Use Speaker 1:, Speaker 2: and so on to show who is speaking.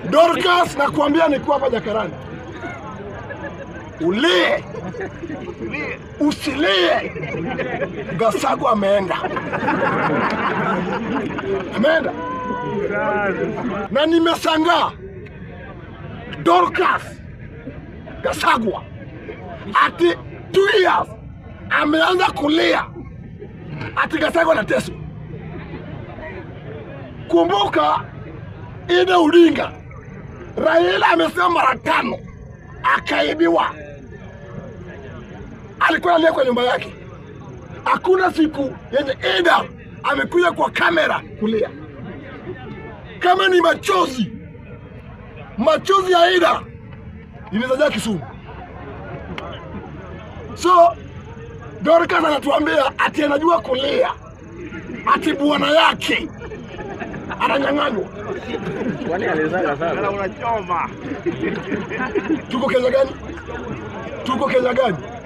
Speaker 1: Dorcas, nakuambia niko hapa Jakarani. Ulie. Usilie. Gachagua ameenda. Ameenda. Na nimeshangaa. Dorcas Gachagua ati 2 years ameanza kulia ati Gachagua anateswa. Kumbuka Ida Odinga, Raila amesema mara 5 akaibiwa. Alikuwa analia kwa nyumba yake. Hakuna siku yenye Ida amekuja kwa kamera kulia. Kama ni machozi ya Ida inaweza Kisumu. So Dorcas anatuambia ati anajua kulia, ati bwana yake ananyang'anywa.
Speaker 2: Kwani alizanga sana?
Speaker 1: Unachoma. Tuko Kenya gani?